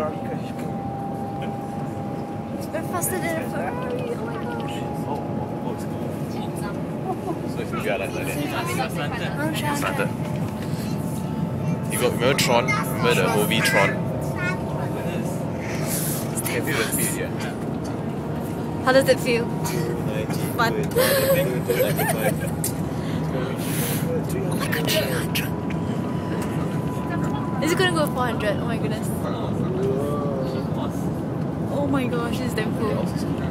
Ferrari crash. We're faster than a Ferrari. Oh my gosh. So if you are like that, I'm trying. started. You got remember Tron? Remember the movie Tron? Have you ever seen it yet? How does it feel? Fun. Oh my god, 300. Is it gonna go 400? Oh my goodness. Oh my gosh, this is damn cool.